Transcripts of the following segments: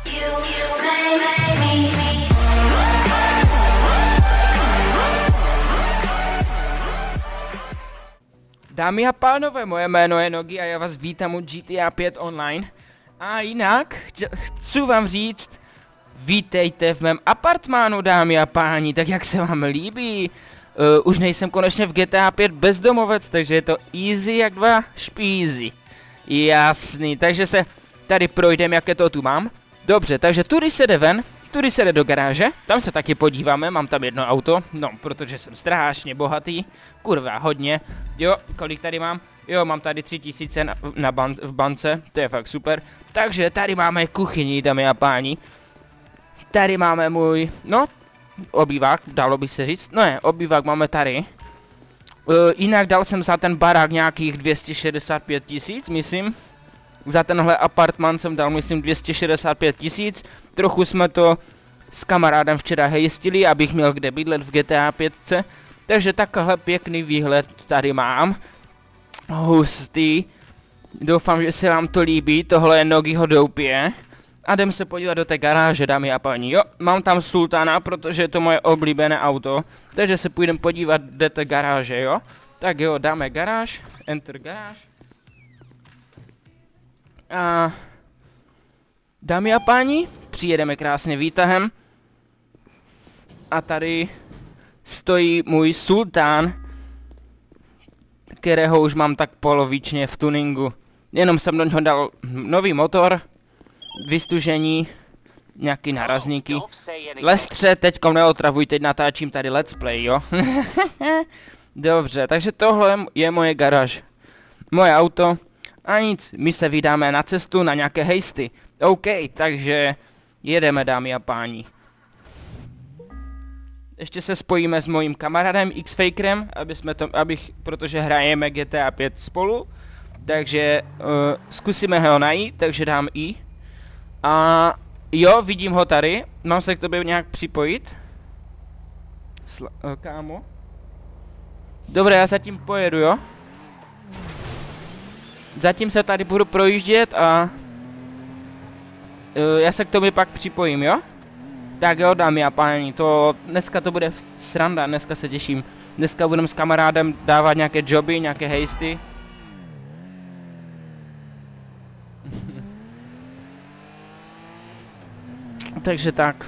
Dámy a pánové, moje jméno je Nogi a já vás vítám u GTA 5 online. A jinak, chci vám říct, vítejte v mém apartmánu, dámy a páni, tak jak se vám líbí. Už nejsem konečně v GTA 5 bezdomovec, takže je to easy jak dva špízy. Jasný, takže se tady projdeme, jaké to tu mám. Dobře, takže tudy se jde ven, tudy se jde do garáže, tam se taky podíváme, mám tam jedno auto, no, protože jsem strašně bohatý, kurva, hodně, jo, kolik tady mám? Jo, mám tady 3000 v bance, to je fakt super, takže tady máme kuchyni, dámy a páni, tady máme můj, no, obývák, dalo by se říct, no je, obývák máme tady, jinak dal jsem za ten barák nějakých 265 000, myslím. Za tenhle apartman jsem dal, myslím, 265 000. Trochu jsme to s kamarádem včera hejstili, abych měl kde bydlet v GTA 5. Takže takhle pěkný výhled tady mám. Hustý. Doufám, že se vám to líbí. Tohle je Nogiho doupě. A jdem se podívat do té garáže, dámy a paní. Jo, mám tam Sultana, protože je to moje oblíbené auto. Takže se půjdeme podívat do té garáže, jo. Tak jo, dáme garáž. Enter garáž. A dámy a páni, přijedeme krásně výtahem. A tady stojí můj Sultán, kterého už mám tak polovičně v tuningu. Jenom jsem do něho dal nový motor, vystužení, nějaký narazníky. Lestře, teďkom neotravuj, teď natáčím tady let's play, jo. Dobře, takže tohle je moje garáž. Moje auto. A nic, my se vydáme na cestu na nějaké hejsty. OK, takže jedeme, dámy a páni. Ještě se spojíme s mojím kamarádem X-Fakerem, protože hrajeme GTA 5 spolu. Takže zkusíme ho najít, takže dám I. A jo, vidím ho tady. Mám se k tobě nějak připojit? Kámo? Dobré, já zatím pojedu, jo? Zatím se tady budu projíždět a já se k tomu pak připojím, jo? Tak jo, dámy a páni, dneska to bude sranda, dneska se těším. Dneska budeme s kamarádem dávat nějaké joby, nějaké hejsty. Takže tak.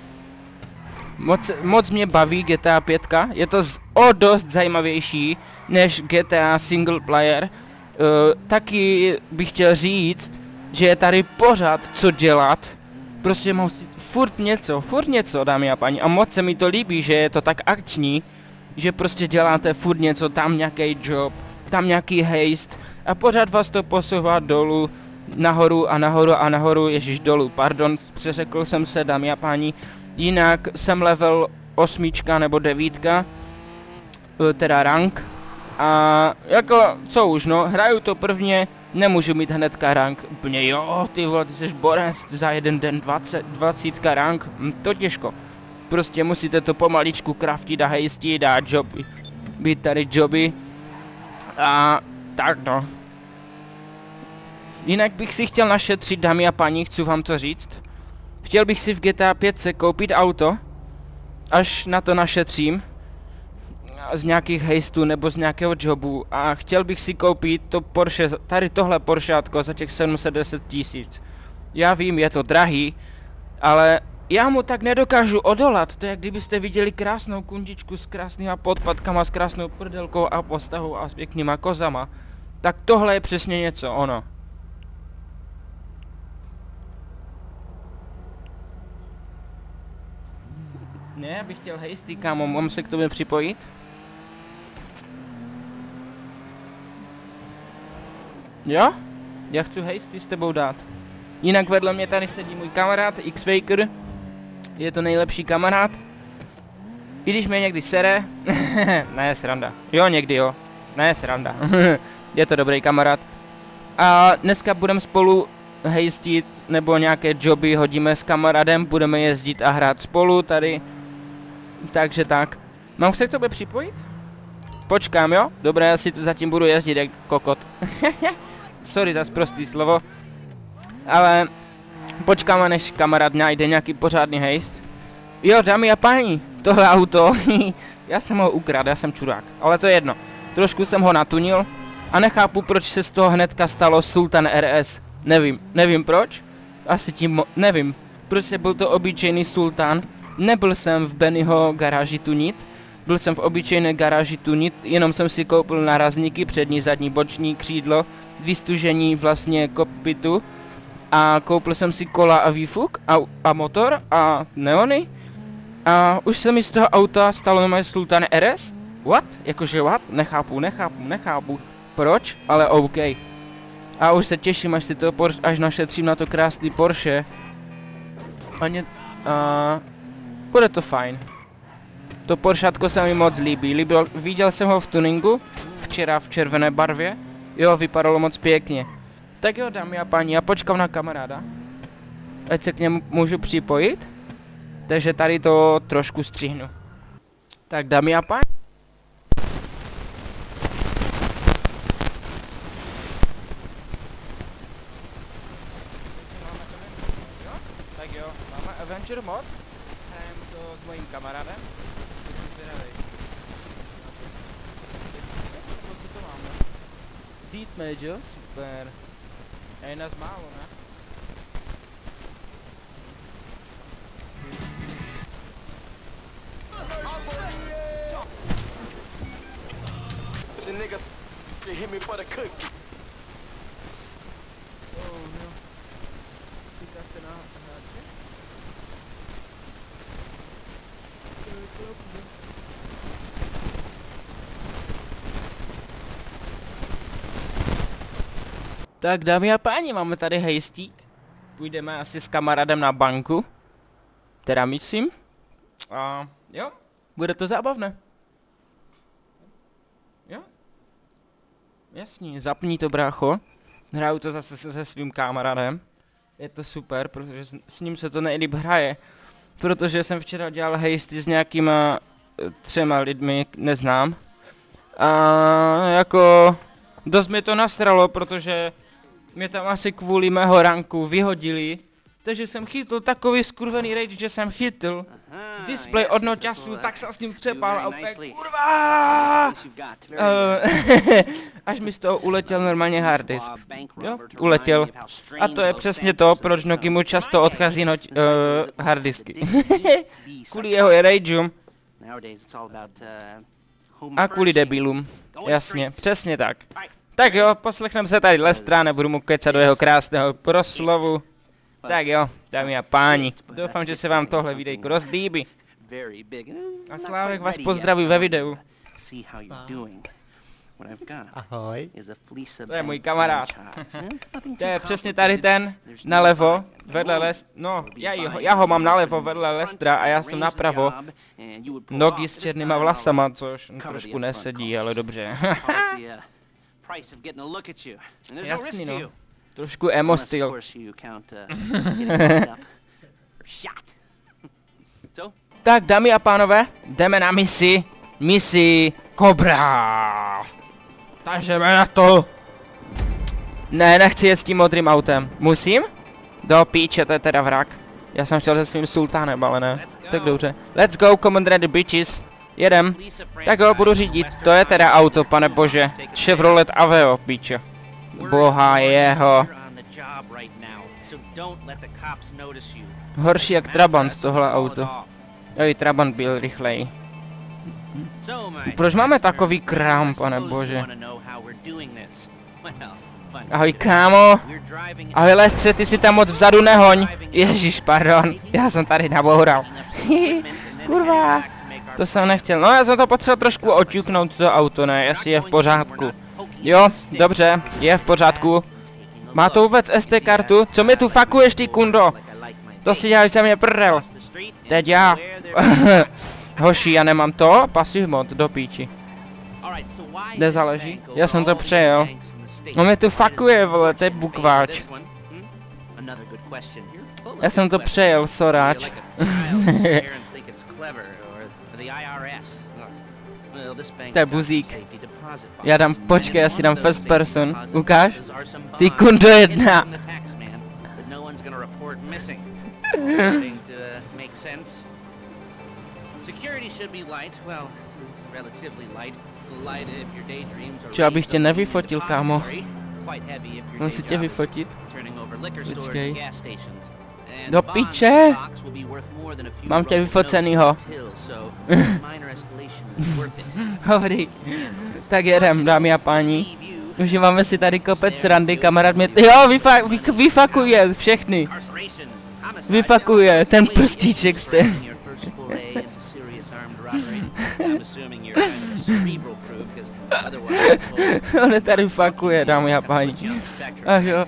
Moc mě baví GTA 5, je to o dost zajímavější než GTA single player. Taky bych chtěl říct, že je tady pořád co dělat. Prostě musí furt něco, dámy a paní. A moc se mi to líbí, že je to tak akční, že prostě děláte furt něco, tam nějaký job, tam nějaký hejst a pořád vás to posouvá dolů, nahoru a nahoru a nahoru, ježiš dolů, pardon, přeřekl jsem se, dámy a páni. Jinak jsem level 8 nebo 9, teda rank. A jako, co už no, hraju to prvně, nemůžu mít hnedka rank, úplně jo, ty vole, ty jsi borec, za jeden den 20 rank, to těžko. Prostě musíte to pomaličku craftit a hejstit a joby, být tady joby. A tak no. Jinak bych si chtěl našetřit, dámy a paní, chci vám to říct. Chtěl bych si v GTA 5 koupit auto, až na to našetřím. Z nějakých hejstů nebo z nějakého jobu a chtěl bych si koupit to Porsche, tady tohle Porscheátko za těch 710 000. Já vím, je to drahý, ale já mu tak nedokážu odolat. To je, jak kdybyste viděli krásnou kundičku s krásnýma podpatkama, s krásnou prdelkou a postavou a s pěknýma kozama. Tak tohle je přesně něco, ono. Ne, já bych chtěl hejsty, kámo, mám se k tobě připojit? Jo? Já chci hejsty s tebou dát. Jinak vedle mě tady sedí můj kamarád X-Faker. Je to nejlepší kamarád. I když mě někdy sere. Ne, sranda. Jo, někdy jo. Ne, sranda. Je to dobrý kamarád. A dneska budeme spolu hejstit, nebo nějaké joby hodíme s kamarádem. Budeme jezdit a hrát spolu tady. Takže tak. Mám se k tobě připojit? Počkám, jo? Dobré, já si to zatím budu jezdit jak kokot. Sorry za sprostý slovo. Ale Počkáme, než kamarád najde nějaký pořádný hejst. Jo, dámy a páni, tohle auto, já jsem ho ukradl, já jsem čurák, ale to je jedno. Trošku jsem ho natunil a nechápu, proč se z toho hnedka stalo Sultan RS. Nevím proč, asi tím, nevím, prostě byl to obyčejný Sultan. Nebyl jsem v Bennyho garáži tunit, byl jsem v obyčejné garáži tunit, jenom jsem si koupil nárazníky, přední, zadní, boční, křídlo, vystužení vlastně kokpitu a koupil jsem si kola a výfuk a motor a neony a už se mi z toho auta stalo moje Sultan RS? What? Jakože what? Nechápu. Proč? Ale OK. A už se těším, až našetřím na to krásný Porsche. Bude to fajn. To Poršátko se mi moc líbí. Viděl jsem ho v tuningu, včera v červené barvě. Jo, vypadalo moc pěkně. Tak jo, dámy a páni, já počkám na kamaráda. Ať se k němu můžu připojit. Takže tady to trošku střihnu. Tak dámy a páni. Tak jo, máme Adventure mod. Hrajeme to s mojím kamarádem. Co to máme? Deep Major, super. A je nás málo, ne? Týká se na hráče. Tak dámy a páni, máme tady hejstík. Půjdeme asi s kamarádem na banku. Teda myslím. A jo, bude to zábavné. Jo? Jasný, zapni to, brácho. Hraju to zase se svým kamarádem. Je to super, protože s ním se to nejlíp hraje. Protože jsem včera dělal hejsty s nějakýma 3 lidmi, neznám. A jako dost mi to nasralo, protože mě tam asi kvůli mého ranku vyhodili. Takže jsem chytl takový skurvený rage, že jsem chytl display od noťasu, tak jsem s ním třepal a úplně kurva! Až mi z toho uletěl normálně harddisk. Jo, uletěl. A to je přesně to, proč Nokimu často odchází harddisky. Kvůli jeho rageům. A kvůli debilům. Jasně, přesně tak. Tak jo, poslechneme se tady Lestra, nebudu mu kecat do jeho krásného proslovu. Tak jo, dámy a páni, doufám, že se vám tohle videjko rozlíbí. A Slávek vás pozdraví ve videu. Ahoj. To je můj kamarád. To je přesně tady ten, nalevo, vedle Lestra, no, já ho mám nalevo vedle Lestra a já jsem napravo. Nogy s černýma vlasama, což trošku nesedí, ale dobře. Jasný no. Trošku emo styl. Tak dámy a pánové, jdeme na misi Cobra. Takže jdeme na to. Ne, nechci jet s tím modrým autem. Musím? Do píče, to je teda vrak. Já jsem chtěl se svým sultánem, ale ne. Tak dobře. Let's go, come on the bitches. Jedem. Tak ho budu řídit. To je teda auto, pane bože. Chevrolet Aveo, píče. Boha jeho. Horší jak Trabant tohle auto. Jo, i Trabant byl rychlej. Proč máme takový krám, pane bože? Ahoj kámo. Ahoj Lestře, ty si tam moc vzadu nehoň. Ježíš, pardon. Já jsem tady naboural. Kurva. To jsem nechtěl. No já jsem to potřeboval trošku oťuknout to auto, ne? Jestli je v pořádku. Jo, dobře, je v pořádku. Má to vůbec SD kartu? Co mi tu fakuješ, ty kundo? To si děláš, jsem mě prdel. Teď já. Hoši, já nemám to? Passive mod, do píči. Kde záleží? Já jsem to přejel. No mě tu fakuje, vole, to je bukváč. Já jsem to přejel, soráč. To je buzík. Já dám, počkej, já si dám first person. Ukáž? Ty kundo 1. report missing. Starting to make sense. Security should be light, well, relatively light. Light if your daydreams are. Čo, abych tě nevyfotil, kámo. Quite heavy if your Mám si tě vyfotit? turning over liquor stores Počkej. and gas stations. And Do the piče! bond box will be worth more than a few Mám tě rows of vyfocenýho. notes until, so minor escalation is worth it. Dobrý. Tak jedem, dámy a páni. Užíváme si tady kopec randy, kamarád mě... Jo, vyfakuje všechny. Vyfakuje ten prstíček jste. On je tady fakuje, dámy a páni. Ach jo.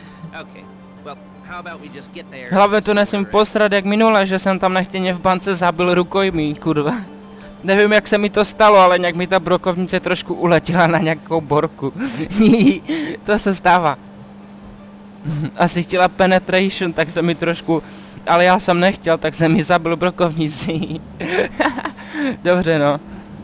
Hlavně to nesmím posrat jak minule, že jsem tam nechtěně v bance zabil rukojmí, kurva. Nevím, jak se mi to stalo, ale nějak mi ta brokovnice trošku uletěla na nějakou borku. To se stává. Asi chtěla penetration, tak se mi trošku... Ale já jsem nechtěl, tak jsem mi zabil brokovnici. Dobře, no.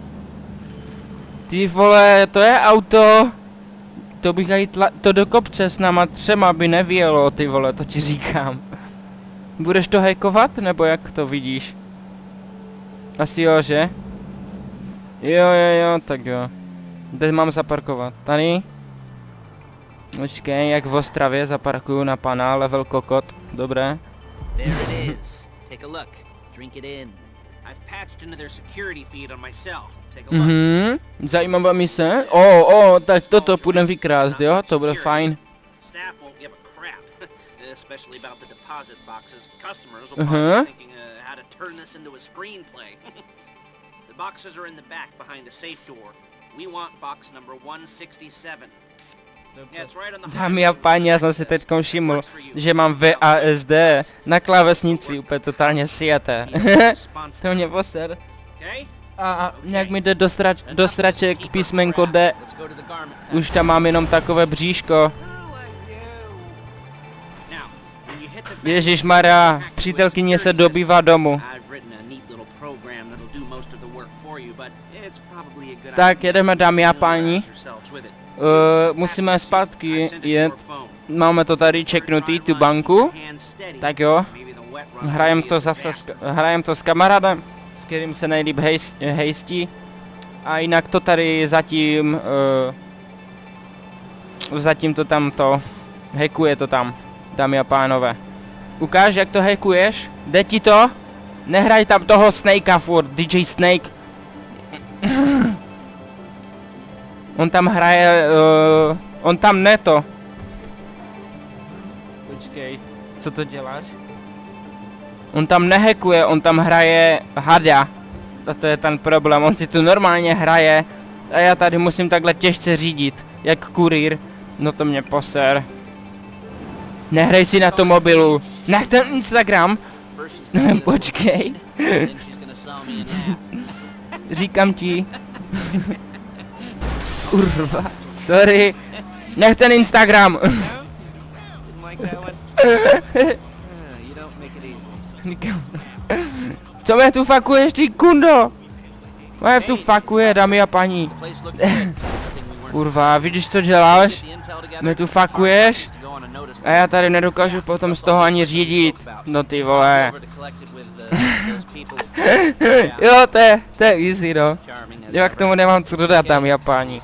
Ty vole, to je auto. To bych aj to do kopce s náma 3 by nevělo, ty vole, to ti říkám. Budeš to hackovat, nebo jak to vidíš? Asi jo, že? Jo, tak jo. Kde mám zaparkovat? Tady? Počkej, jak v Ostravě zaparkuju na pana, level kokot. Dobré. There it is. Take a look. Drink it in. I've patched into their security feed on my cell. Take a look. Zajímavá mise. Tak toto půjdem vykrást, jo? To bude fajn. Staff won't give a crap, especially about the deposit boxes. Customers will probably be thinking how to turn this into a screenplay. The boxes are in the back behind a safe door. We want box number 167. Dámy a páni, já jsem si teď všiml, že mám VASD na klávesnici, úplně totálně sijaté. To mě poser. A nějak mi jde do straček písmenko D. Už tam mám jenom takové bříško. Ježišmarja, přítelkyně se dobývá domů. Tak jedeme, dámy a páni. Musíme zpátky jet. Máme to tady čeknutý, tu banku. Tak jo. Hrajem to s kamarádem, s kterým se nejlíp hejstí. A jinak to tady zatím... zatím to tam to... Hackuje to tam, dámy a pánové. Ukáž, jak to hackuješ? Jde ti to? Nehraj tam toho Snakea furt, DJ Snake. On tam hraje, on tam neto. Počkej, co to děláš? On tam nehackuje, on tam hraje hada. A to je ten problém, on si tu normálně hraje. A já tady musím takhle těžce řídit, jak kurýr. No to mě poser. Nehraj si na tom mobilu. Nech ten Instagram. Počkej. Říkám ti. Kurva, sorry. Nech ten Instagram. Co mě tu fakuješ, ty kundo? Mě tu fakuje, dámy a paní. Kurva, vidíš, co děláš? Mě tu fakuješ? A já tady nedokážu potom z toho ani řídit. No ty vole. Jo, to je easy, no. Já k tomu nemám co dodat, dámy a páni.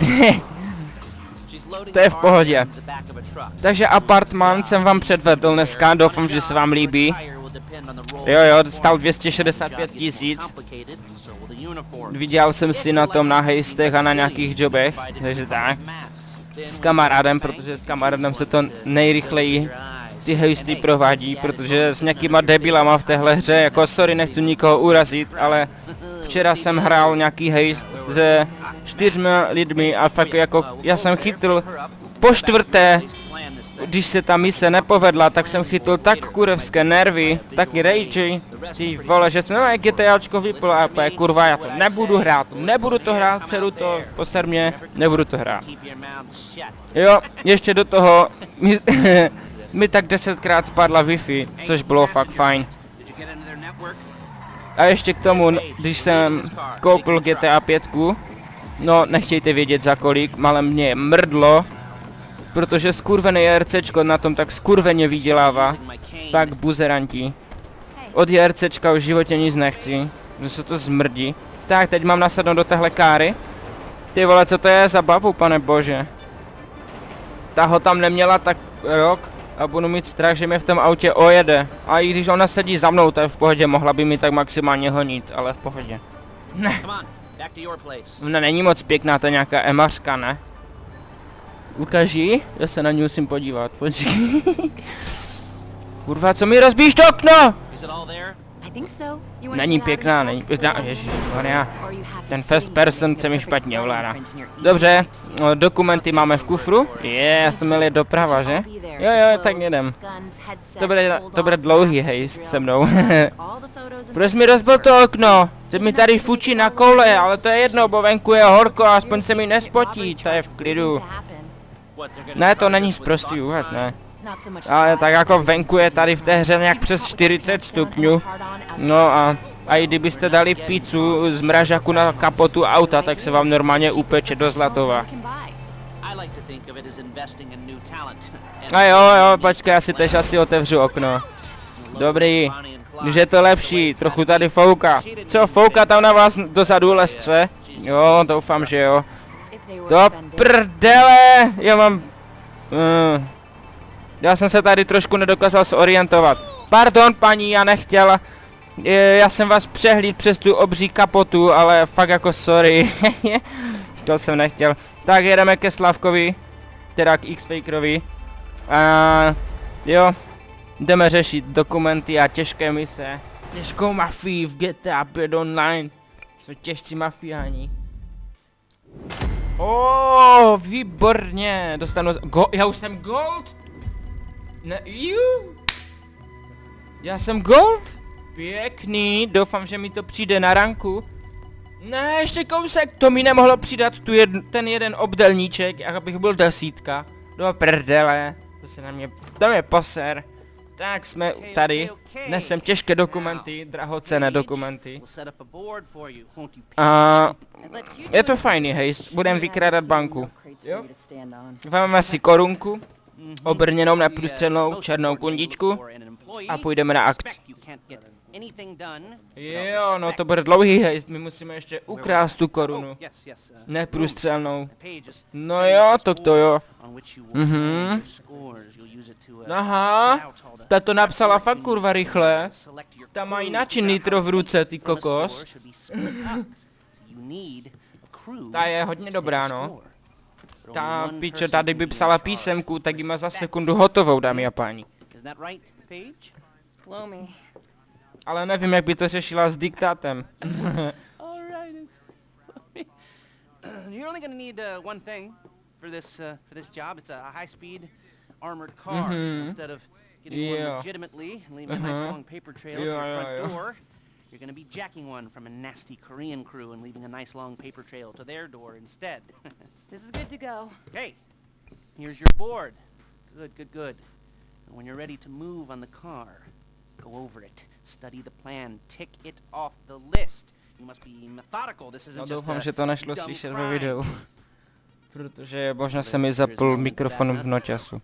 To je v pohodě. Takže apartmán jsem vám předvedl dneska, doufám, že se vám líbí. Jo, stal 265 000. Vydělal jsem si na tom na hejstech a na nějakých jobech, takže tak. S kamarádem, protože s kamarádem se to nejrychleji ty hejsty provádí, protože s nějakýma debilama v téhle hře, jako sorry, nechci nikoho urazit, ale včera jsem hrál nějaký hejst se 4 lidmi a fakt jako já jsem chytl po 4. Když se ta mise nepovedla, tak jsem chytl tak kurevské nervy, taky rage, ty vole, že jsem GTAčko vypl a kurva, já to nebudu to hrát, dceru to, poser mě, nebudu to hrát. Jo, ještě do toho mi tak 10krát spadla Wi-Fi, což bylo fakt fajn. A ještě k tomu, když jsem koupil GTA 5, no nechtějte vědět za kolik, ale mě mrdlo. Protože skurvený JRCčko na tom tak skurveně vydělává. Fakt buzeranti. Od JRCčka už v životě nic nechci. Že se to zmrdí. Tak, teď mám nasadnout do téhle káry. Ty vole, co to je za babu, pane bože. Ta ho tam neměla tak rok a budu mít strach, že mě v tom autě ojede. A i když ona sedí za mnou, to je v pohodě, mohla by mi tak maximálně honit, ale v pohodě. Ne. Ona není moc pěkná, to je nějaká emařka, ne? Ukaži, já se na ní musím podívat, počkej. Kurva, co mi rozbíjíš to okno? Není pěkná, ježišmarja. Ten first person se mi špatně ovládá. Dobře, dokumenty máme v kufru. Já jsem měl jet doprava, že? Jo, tak jedem. To bude dlouhý hejst se mnou. Proč mi rozbil to okno? Teď mi tady fučí na koule, ale to je jedno, bo venku je horko a aspoň se mi nespotí, to je v klidu. Ne, to není sprostý vůbec, ne. Ale tak jako venku je tady v té hře nějak přes 40 stupňů. No a i kdybyste dali pizzu z mražaku na kapotu auta, tak se vám normálně upeče do Zlatova. A jo, počkej, já si tež asi otevřu okno. Dobrý, když je to lepší, trochu tady fouká. Co, fouká tam na vás dozadu lestře? Jo, doufám, že jo. Do prdele, já mám... Já jsem se tady trošku nedokázal zorientovat. Pardon, paní, já nechtěl. Já jsem vás přehlídl přes tu obří kapotu, ale fakt jako sorry. To jsem nechtěl. Tak jedeme ke Slavkovi. Teda k X-Fakerovi. Jo. Jdeme řešit dokumenty a těžké mise. Těžkou mafii v GTA 5 Online. Jsou těžcí mafiáni. Výborně. Dostanu... Já už jsem gold. Ne, já jsem gold? Pěkný, doufám, že mi to přijde na ranku. Ne, ještě kousek, to mi nemohlo přidat ten jeden obdelníček, abych byl 10. Do prdele, to mě poser. Tak jsme tady, nesem těžké dokumenty, drahocenné dokumenty. A je to fajný, hej, budeme vykrádat banku. Jo? Vezmeme si korunku. Obrněnou neprůstřelnou černou kundičku a půjdeme na akci. Jo, no to bude dlouhý hejst, my musíme ještě ukrást tu korunu. Neprůstřelnou. No jo, to jo. Aha, ta to napsala fakt kurva rychle. Ta má jináči nitro v ruce, ty kokos. Ta je hodně dobrá, no. Ta piče tady by psala písemku, tak ji má za sekundu hotovou, dámy a páni. Ale nevím, jak by to řešila s diktátem. You're gonna be jacking one from a nasty Korean crew and leaving a nice long paper trail to their door instead. This is good to go. Hey, here's your board. Good. And when you're ready to move on the car, go over it, study the plan, tick it off the list. You must be methodical. This isn't just doufám, že to nešlo slyšet ve videu. Protože možná se mi zapl mikrofon v noťasu.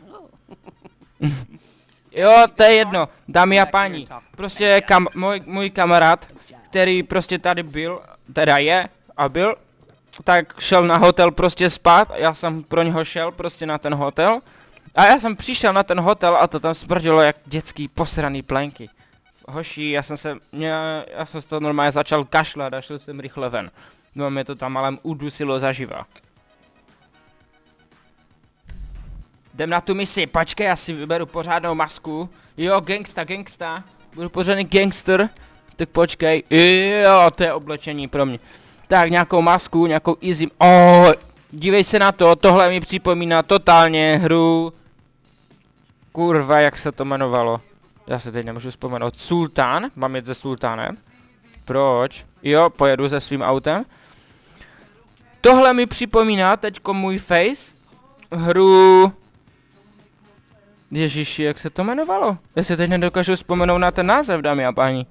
Jo, to je jedno, dámy a páni, prostě můj kamarád, který prostě tady byl, teda je a byl, tak šel na hotel prostě spát, já jsem pro něho šel prostě na ten hotel a já jsem přišel na ten hotel a to tam smrdilo jak dětský posraný plenky. Hoši, já jsem z toho normálně začal kašlat a šel jsem rychle ven. No mě to tam ale udusilo zaživa. Jdem na tu misi, počkej, já si vyberu pořádnou masku. Jo, gangsta. Budu pořádný gangster. Tak počkej. Jo, to je oblečení pro mě. Tak, nějakou masku, nějakou easy... Dívej se na to, tohle mi připomíná totálně hru... Kurva, jak se to jmenovalo. Já se teď nemůžu vzpomenout. Sultán, mám jet se Sultánem. Proč? Jo, pojedu se svým autem. Tohle mi připomíná teďko můj face. Hru... Ježiši, jak se to jmenovalo? Já se teď nedokážu vzpomenout na ten název, dámy a páni.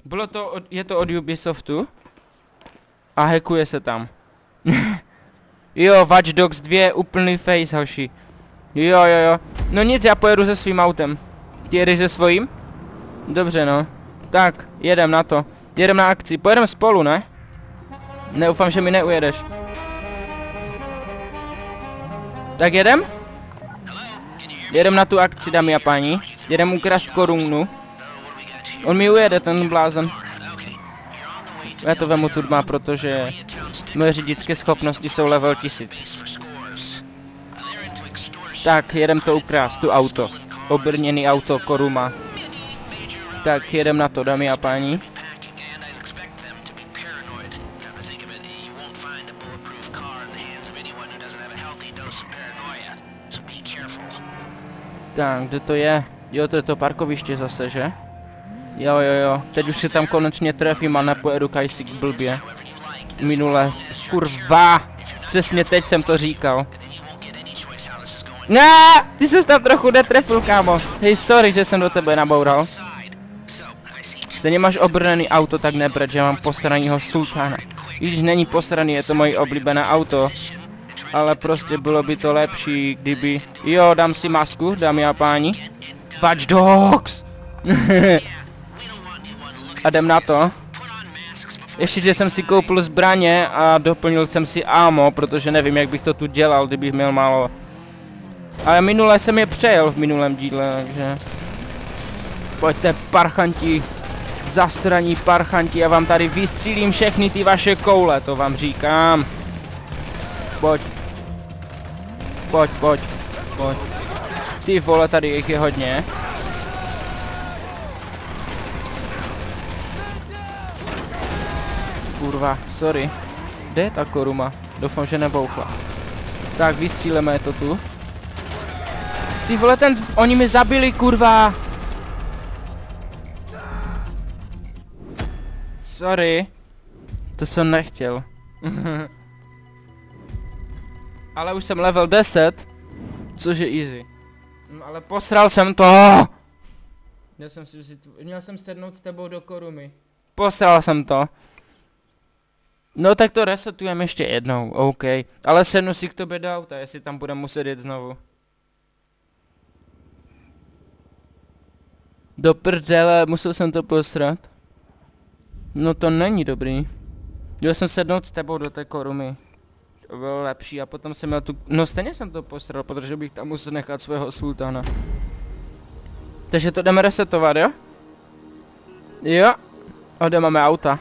Je to od Ubisoftu. A hackuje se tam. Jo, Watch Dogs 2, úplný face, hoši. Jo. No nic, já pojedu se svým autem. Ty jedeš se svým? Dobře, no. Tak, jedem na to. Jedem na akci. Pojedeme spolu, ne? Neufám, že mi neujedeš. Tak jedem? Jedem na tu akci, dámy a páni. Jedem ukrást korunu. On mi ujede, ten blázen. Já to vemu tudma, protože moje řidičské schopnosti jsou level 1000. Tak, jedem to ukrást, tu auto. Obrněný auto, koruma. Tak, jedem na to, dámy a páni. Tak, kde to je? Jo, to je to parkoviště zase, že? Jo. Teď už si tam konečně trefím a nepojedu kajsík blbě. Minule. Kurva! Přesně teď jsem to říkal. Ne, ty ses tam trochu netrefil, kámo. Hej, sorry, že jsem do tebe naboural. Stejně máš obrněný auto, tak nebrat, že mám posranýho sultána. Když není posraný, je to moje oblíbené auto. Ale prostě bylo by to lepší, kdyby... Jo, dám si masku, dámy a páni. Watch Dogs! A jdem na to. Ještě, že jsem si koupil zbraně a doplnil jsem si ammo, protože nevím, jak bych to tu dělal, kdybych měl málo. Ale minule jsem je přejel v minulém díle, takže... Pojďte, parchanti. Zasraní parchanti, já vám tady vystřílím všechny ty vaše koule, to vám říkám. Pojď. Ty vole, tady jich je hodně. Kurva, sorry. Kde je ta koruma? Doufám, že nebouchla. Tak, vystříleme to tu. Ty vole, oni mi zabili, kurva. Sorry. To jsem nechtěl. Ale už jsem level 10. Což je easy. No, ale posral jsem to. Měl jsem sednout s tebou do korumy. Posral jsem to. No tak to resetujeme ještě jednou, OK. Ale sednu si k tobě do auta, jestli tam budeme muset jet znovu. Do prdele, musel jsem to posrat. No to není dobrý. Měl jsem sednout s tebou do té korumy. To bylo lepší a potom jsem měl tu... No stejně jsem to posral, protože bych tam musel nechat svého sultána. Takže to jdeme resetovat, jo? Jo. A kde máme auta?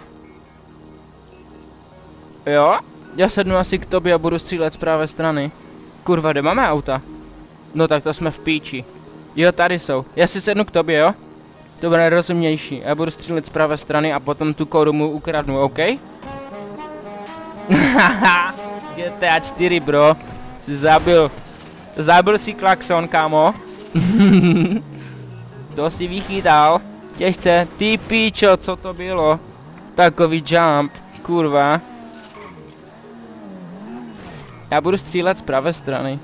Jo? Já sednu asi k tobě a budu střílet z pravé strany. Kurva, kde máme auta? No tak to jsme v píči. Jo, tady jsou. Já si sednu k tobě, jo? To bude rozumnější. Já budu střílet z pravé strany a potom tu korumu ukradnu, OK? Haha, GTA 4, bro. Jsi zabil. Zabil si klakson, kámo. To si vychytal. Těžce. Ty píčo, co to bylo? Takový jump. Kurva. Já budu střílet z pravé strany.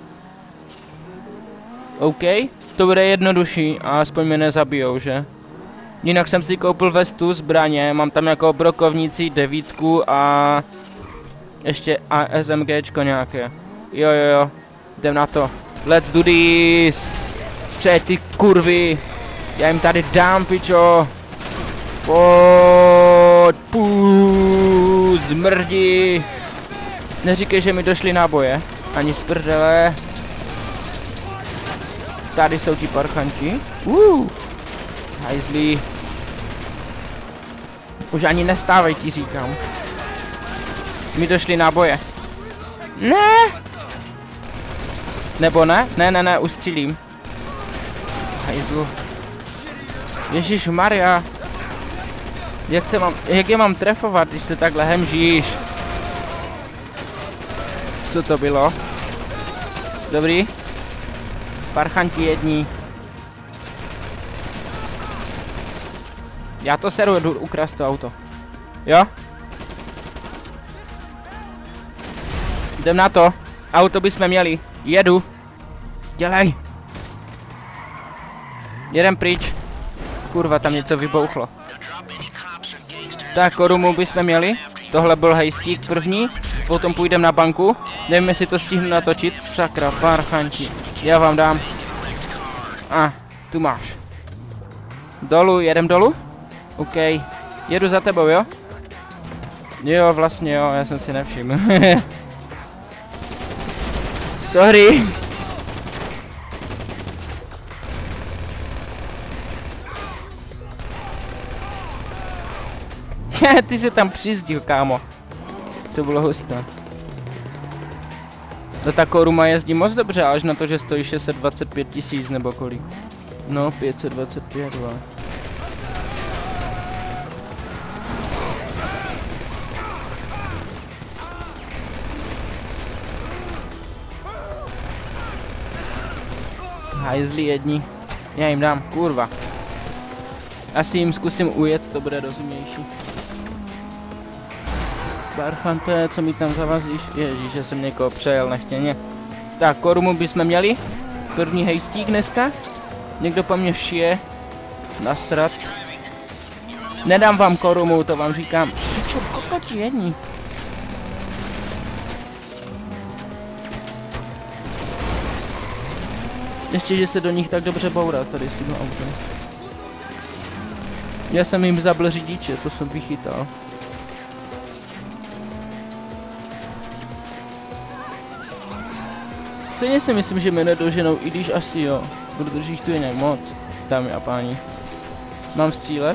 OK? To bude jednodušší a aspoň mě nezabijou, že? Jinak jsem si koupil vestu, zbraně, mám tam jako brokovnici, 9 a... ještě SMGčko nějaké. Jo, jdem na to. Let's do this! Ty kurvy! Já jim tady dám, pičo! Pojď! Zmrdi! Neříkej, že mi došly náboje. Ani z prdele. Tady jsou ti parchanti. Hajzlí. Už ani nestávej, ti říkám. Mi došly náboje. Ne! Nebo ne? Ne, ustřílím. Hajzlu. Ježišmarja. Jak je mám trefovat, když se takhle hemžíš? Co to bylo? Dobrý. Parchanti jední. Já to seru, jdu ukrást to auto. Jo? Jdem na to. Auto bychom měli. Jedu. Dělej. Jedem pryč. Kurva, tam něco vybouchlo. Tak, korumu bychom měli. Tohle byl hejstík první. potom půjdeme na banku. Nevím, jestli to stihnu natočit. Sakra, parchanti. Já vám dám. Tu máš. Dolů, jedem dolů? OK. Jedu za tebou, jo? Jo, vlastně jo, já jsem si nevšiml. Sorry. Ty se tam přizdil, kámo. To bylo husté. Do ta Koruma jezdí moc dobře, až na to, že stojí 625 000 nebo kolik. No, 525, wow. Hajzli jedni. Já jim dám, kurva. Asi jim zkusím ujet, to bude rozumnější. Barchante, co mi tam zavazíš? Ježíš, že jsem někoho přejel nechtěně. Tak, Korumu bychom měli. První hejstík dneska. Někdo po mně šije. Nasrat. Nedám vám Korumu, to vám říkám. Čo, kokoti jedni. Ještě, že se do nich tak dobře bourá tady s tím autem. Já jsem jim zabl řidiče, to jsem vychytal. Stejně si myslím, že mě nedoženou, i když asi jo. Protože jich tu je nějak moc, dámy a páni. Mám střílet?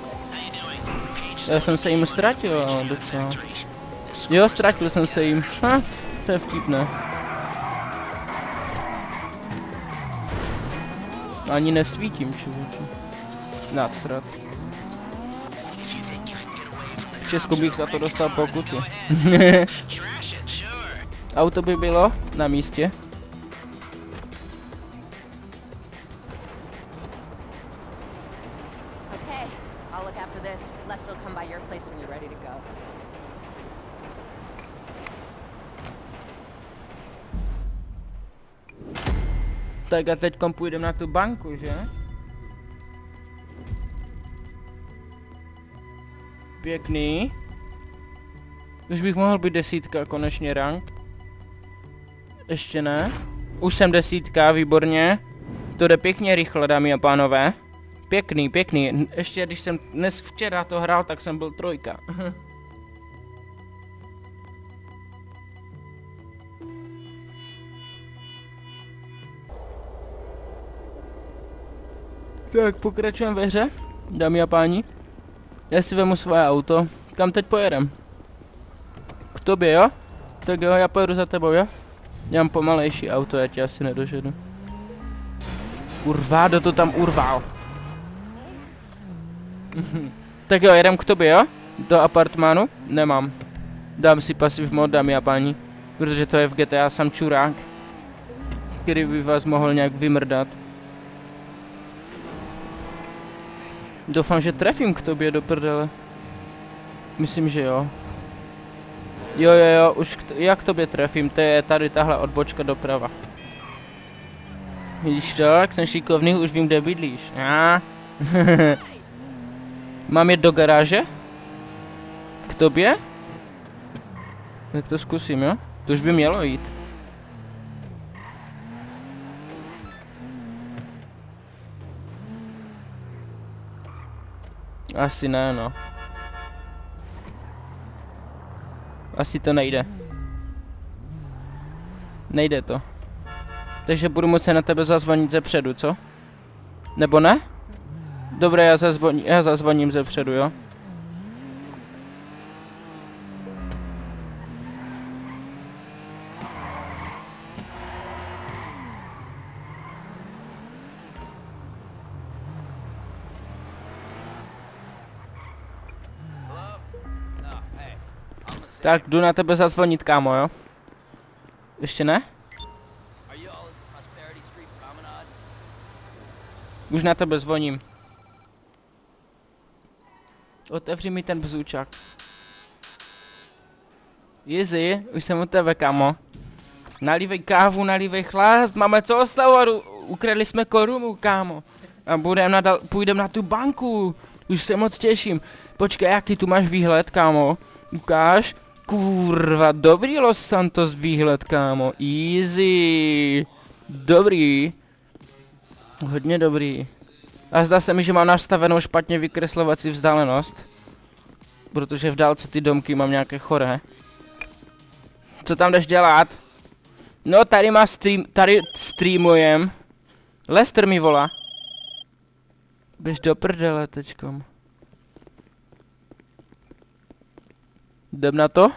Já jsem se jim ztratil, ale docela. Jo, ztratil jsem se jim. To je vtipné. Ani nesvítím, člověče. Nadstrat. V Česku bych za to dostal pokutu. Auto by bylo na místě. Tak a teďkom půjdeme na tu banku, že? Pěkný. Už bych mohl být 10, konečně rank. Ještě ne. Už jsem 10, výborně. To jde pěkně rychle, dámy a pánové. Pěkný, pěkný. Ještě když jsem včera to hrál, tak jsem byl 3. Tak, pokračujeme ve hře, dámy a páni. Já si vemu svoje auto. Kam teď pojedem? K tobě, jo? Tak jo, já pojedu za tebou, jo? Já mám pomalejší auto, já tě asi nedožedu. Kurva, kdo to tam urval? Tak jo, jedem k tobě, jo? Do apartmánu? Nemám. Dám si pasiv mod, dámy a páni. Protože to je v GTA sam čurák. Který by vás mohl nějak vymrdat. Doufám, že trefím k tobě do prdele. Myslím, že jo. Jo, už jak k tobě trefím, to je tady tahle odbočka doprava. Vidíš to, jak jsem šikovný, už vím, kde bydlíš. Mám jít do garáže? K tobě? Tak to zkusím, jo? To už by mělo jít. Asi ne, no. Asi to nejde. Nejde to. Takže budu muset na tebe zazvonit zepředu, co? Nebo ne? Dobré, já zazvoním zepředu, jo? Tak, jdu na tebe zazvonit, kámo, jo? Ještě ne? Už na tebe zvoním. Otevři mi ten bzůčak. Easy, už jsem u tebe, kámo. Nalívej kávu, nalívej chlást, máme co oslavovat, ukradli jsme Korumu, kámo. A půjdeme na tu banku, už se moc těším. Počkej, jaký tu máš výhled, kámo? Ukáž. Kurva, dobrý Los Santos výhled, kámo. Easy. Dobrý. Hodně dobrý. A zdá se mi, že mám nastavenou špatně vykreslovací vzdálenost. Protože v dálce ty domky mám nějaké choré. Co tam jdeš dělat? No, tady má tady streamujem. Lester mi volá. Běž do prdele teďkom. Jdem na to?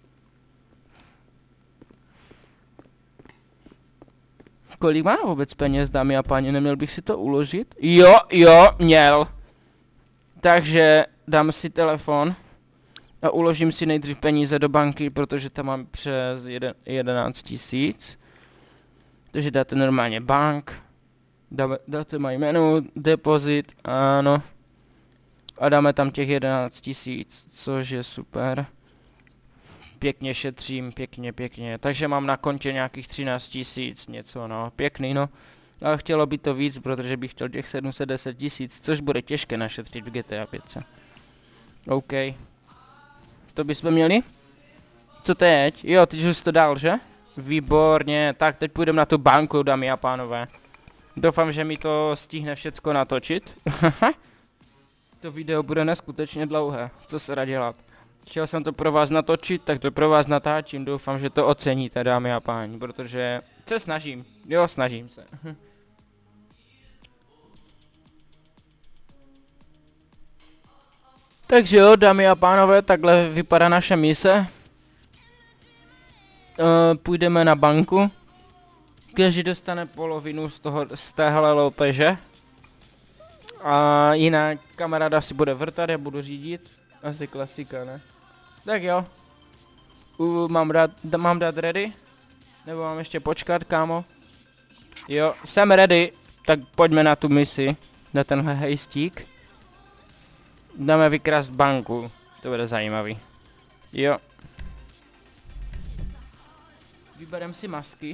Kolik má vůbec peněz, dámy a páni? Neměl bych si to uložit? Jo, měl. Takže dám si telefon a uložím si nejdřív peníze do banky, protože tam mám přes 11 000. Takže dáte normálně bank. Dáte moje jméno, depozit, ano. A dáme tam těch 11 000, což je super. Pěkně šetřím, pěkně. Takže mám na kontě nějakých 13 000, něco, no, pěkný, no. Ale chtělo by to víc, protože bych chtěl těch 710 000, což bude těžké našetřit v GTA 5. OK. To bychom měli? Co teď? Jo, teď už to dal, že? Výborně, tak teď půjdeme na tu banku, dámy a pánové. Doufám, že mi to stihne všecko natočit. To video bude neskutečně dlouhé, co se dá dělat. Chtěl jsem to pro vás natočit, tak to pro vás natáčím, doufám, že to oceníte, dámy a páni, protože se snažím, jo, snažím se. Takže jo, dámy a pánové, takhle vypadá naše mise. Půjdeme na banku. Každý dostane polovinu z téhle loupeže. A jinak kamaráda si bude vrtat, já budu řídit. Asi klasika, ne? Tak jo. Mám dát ready? Nebo mám ještě počkat, kámo? Jo, jsem ready. Tak pojďme na tu misi. Na tenhle hejstík. Dáme vykrást banku. To bude zajímavý. Jo. Vybereme si masky.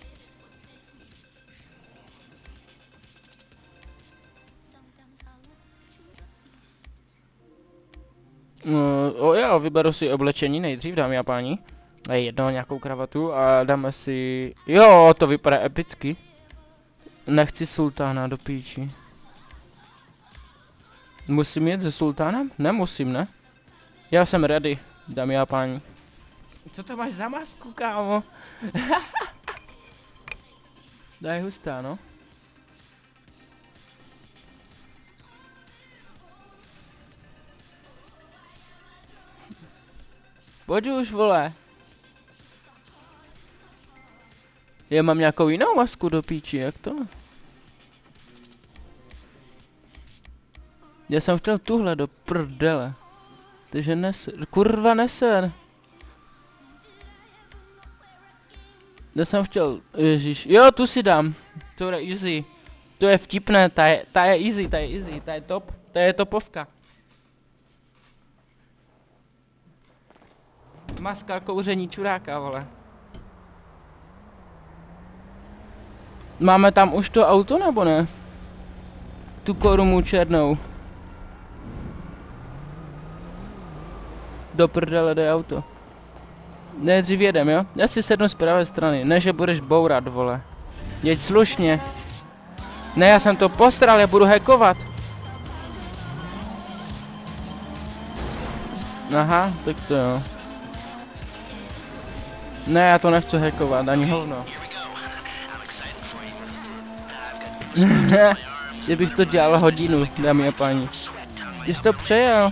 Jo, vyberu si oblečení nejdřív, dámy a páni. A jedno nějakou kravatu a dáme si... Jo, to vypadá epicky. Nechci sultána do píči. Musím jet se sultánem? Nemusím, ne? Já jsem ready, dámy a páni. Co to máš za masku, kámo? Daj hustá, no. Pojď už, vole. Já mám nějakou jinou masku do píči, jak to? Já jsem chtěl tuhle do prdele. Takže kurva neser. Já jsem chtěl, ježíš, jo, tu si dám. To je easy. To je vtipné, ta je easy, ta je top. Ta je topovka. Maska kouření čuráka, vole. Máme tam už to auto, nebo ne? Tu korumu černou. Do prdele jde auto. Nejdřív jedem, jo? Já si sednu z pravé strany, ne že budeš bourat, vole. Jeď slušně. Ne, já jsem to postral, já budu hackovat. Aha, tak to jo. Ne, já to nechci hackovat, ani hovno. Že bych to dělal hodinu, dámy a páni. Ty jsi to přejel.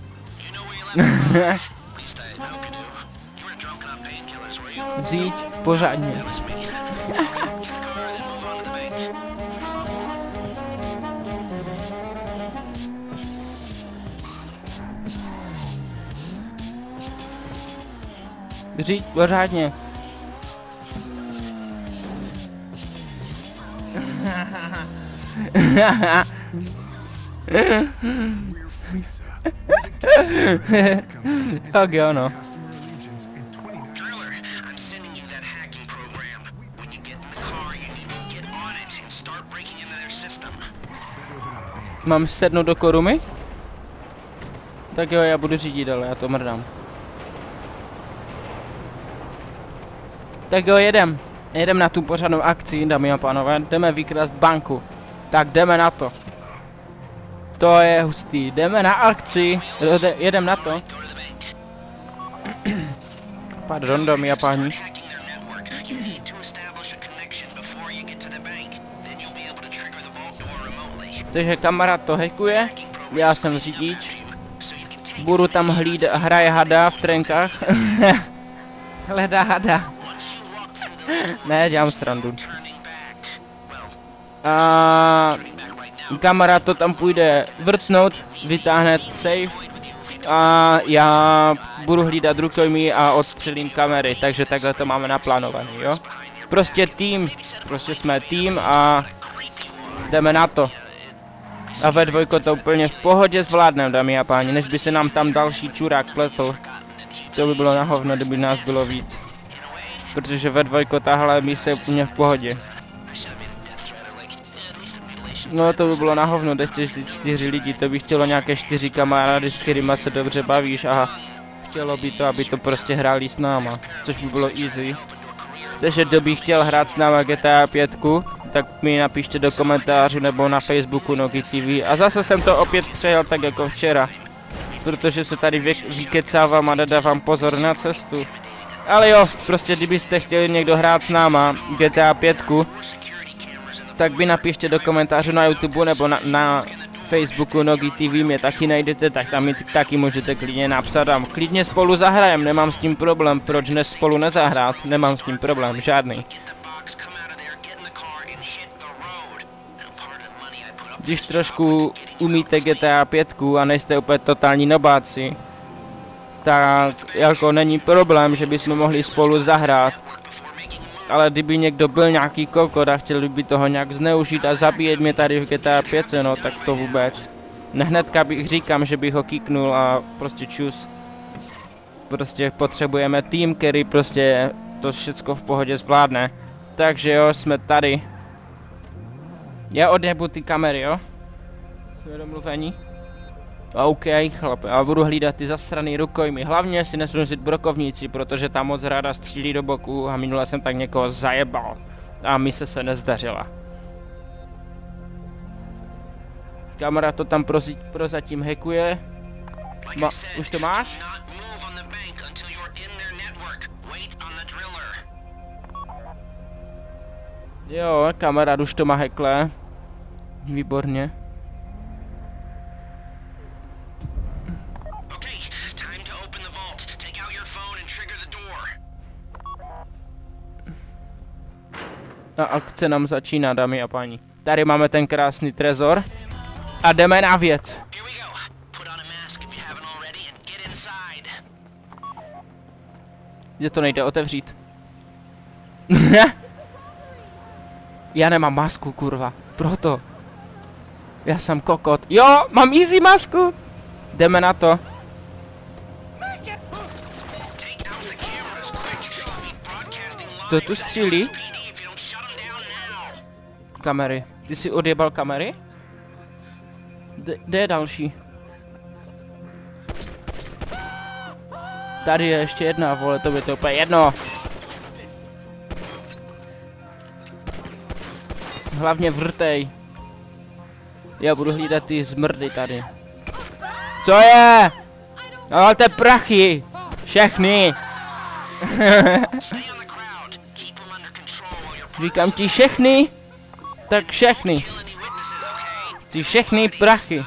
Vzít pořádně. Říct pořádně. Tak jo, no. Mám sednout do korumy? Tak jo, já budu řídit, ale já to mrdám. Tak jo, jedem na tu pořádnou akci, dámy a pánové, jdeme vykrást banku. Tak jdeme na to. To je hustý, jdeme na akci, jedem na to. Pardon, dámy a páni. Takže kamarád to hackuje, já jsem řidič. Budu tam hraje hada v trenkách. Hledá hada. Ne, dělám srandu. A kamarád to tam půjde vrtnout, vytáhne safe. A já budu hlídat rukojmí a odstřelím kamery, takže takhle to máme naplánovaný, jo? Prostě tým, prostě jsme tým a jdeme na to. A ve dvojko to úplně v pohodě zvládneme, dámy a páni, než by se nám tam další čurák pletl. To by bylo na hovno, kdyby nás bylo víc. Protože ve dvojko tahle mise je úplně v pohodě. No to by bylo na hovno, kde jste 4 lidi, to by chtělo nějaké 4 kamarády, s kterýma se dobře bavíš a chtělo by to, aby to prostě hráli s náma, což by bylo easy. Takže kdo by chtěl hrát s náma GTA 5, tak mi napište do komentářů nebo na Facebooku Nogi TV. A zase jsem to opět přejel tak jako včera, protože se tady vykecávám a nedávám pozor na cestu. Ale jo, prostě kdybyste chtěli někdo hrát s náma GTA 5, tak by napište do komentářů na YouTube nebo na Facebooku Nogi TV, mě taky najdete, tak tam mi taky můžete klidně napsat a klidně spolu zahrajem, nemám s tím problém, proč ne spolu nezahrát, nemám s tím problém, žádný. Když trošku umíte GTA 5 a nejste úplně totální nobáci, tak jako není problém, že bychom mohli spolu zahrát. Ale kdyby někdo byl nějaký kokot a chtěl by toho nějak zneužít a zabíjet mě tady v GTA 5, no tak to vůbec. Hnedka bych říkám, že bych ho kicknul a prostě čus. Prostě potřebujeme tým, který prostě to všecko v pohodě zvládne. Takže jo, jsme tady. Já odjebu ty kamery, jo? Jsme domluvení? OK, chlape, a budu hlídat ty zasraný rukojmy. Hlavně si nesnosit brokovníci, protože tam moc ráda střílí do boku a minule jsem tak někoho zajebal. A mise se nezdařila. Kamera to tam prozatím hackuje. Už to máš? Jo, kamarád už to má hackle. Výborně. A akce nám začíná, dámy a páni. Tady máme ten krásný trezor. A jdeme na věc. Kde to nejde otevřít? Já nemám masku, kurva. Proto. Já jsem kokot. Jo, mám easy masku. Jdeme na to. To tu střílí? Kamery. Ty jsi odjebal kamery? Kde je další? Tady je ještě jedna, vole, to by to úplně jedno. Hlavně vrtej. Já budu hlídat ty zmrdy tady. Co je? Nalte prachy! Všechny! Říkám ti všechny? Tak všechny. Chci všechny prachy.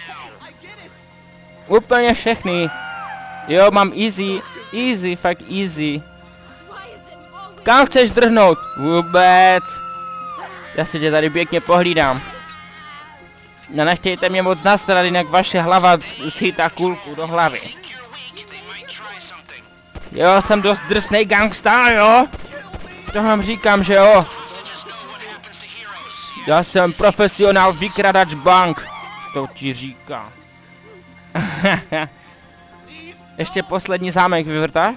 Úplně všechny. Jo, mám easy. Easy, fakt easy. Kam chceš drhnout? Vůbec. Já si tě tady pěkně pohlídám. Nechtějte mě moc nastrat, jinak vaše hlava schytá kulku do hlavy. Jo, jsem dost drsnej gangsta, jo? To vám říkám, že jo? Já jsem profesionál vykradač bank. To ti říká. Ještě poslední zámek vyvrtáš?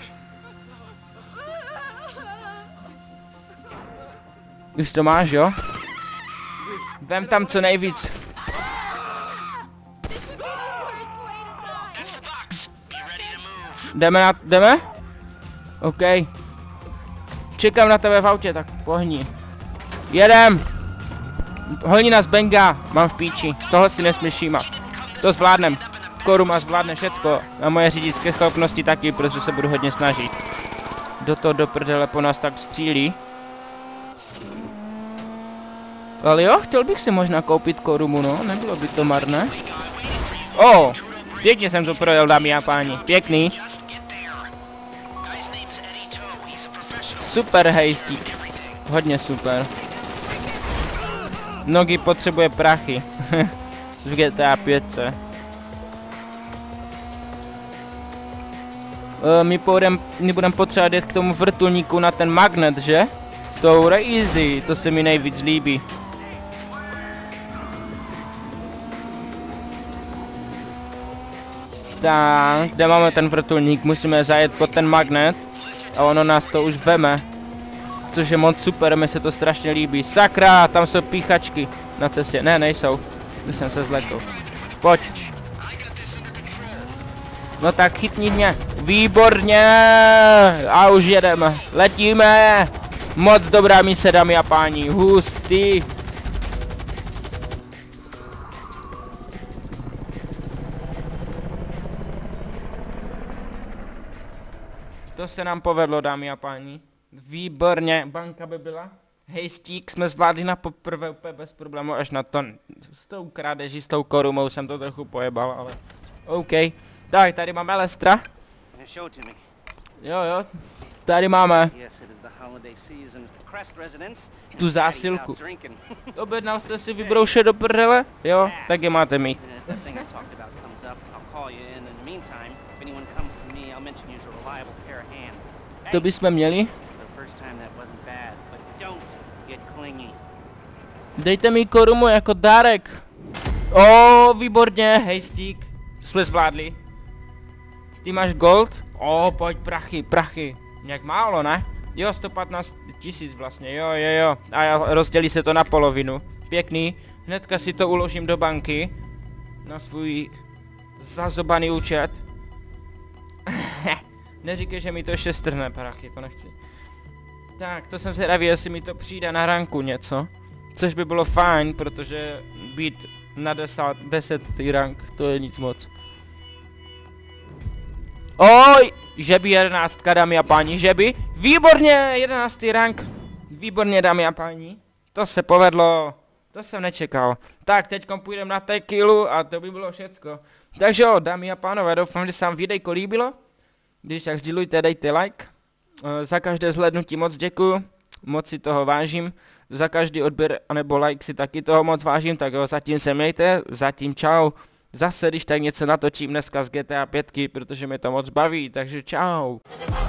Už to máš, jo? Vem tam co nejvíc. Jdeme? OK. Čekám na tebe v autě, tak pohni. Jedem! Holni nás Benga, mám v píči, tohle si nesmyším. To zvládnem. Koruma zvládne všecko. A moje řidičské schopnosti taky, protože se budu hodně snažit. Do prdele po nás tak střílí. Ale jo, chtěl bych si možná koupit Korumu, no, nebylo by to marné. O, pěkně jsem to projel, dámy a páni, pěkný. Super hejstí, hodně super. Nogy potřebuje prachy. V GTA 5. My budeme potřebovat jít k tomu vrtulníku na ten magnet, že? To bude easy, to se mi nejvíc líbí. Tak, kde máme ten vrtulník? Musíme zajet pod ten magnet a ono nás to už veme. Což je moc super, mi se to strašně líbí. Sakra, tam jsou píchačky na cestě. Ne, nejsou. Když jsem se zlekl. Pojď. No tak chytni mě. Výborně. A už jedeme. Letíme. Moc dobrá mise, dámy a páni. Hustý. To se nám povedlo, dámy a páni. Výborně, banka by byla. Hejstík jsme zvládli na poprvé úplně bez problému, až na to s tou krádeží, s tou Korumou jsem to trochu pojebal, ale OK. Tak, tady máme Lestra. Jo, tady máme tu zásilku. Objednal jste si vybroušet do prdele? Jo, tak je máte mít. To bychom měli. Dejte mi Korumu jako dárek. O, výborně, hejstík. Jsme zvládli. Ty máš gold? O, pojď, prachy. Nějak málo, ne? Jo, 115 000 vlastně, jo. A rozdělí se to na polovinu. Pěkný. Hnedka si to uložím do banky. Na svůj zazobaný účet. Neříkej, že mi to ještě strhne prachy, to nechci. Tak, to jsem zvědavý, jestli mi to přijde na ranku něco. Což by bylo fajn, protože být na 10. rank, to je nic moc. Oj, žeby 11, dámy a páni, žeby. Výborně, 11. rank. Výborně, dámy a páni. To se povedlo. To jsem nečekal. Tak, teďkom půjdeme na tequilu a to by bylo všecko. Takže jo, dámy a pánové, doufám, že se vám videjko líbilo. Když tak sdílujte, dejte like. Za každé zhlédnutí moc děkuju. Moc si toho vážím. Za každý odběr anebo like si taky toho moc vážím. Tak jo, zatím se mějte. Zatím čau. Zase když tak něco natočím dneska z GTA 5, protože mě to moc baví. Takže čau.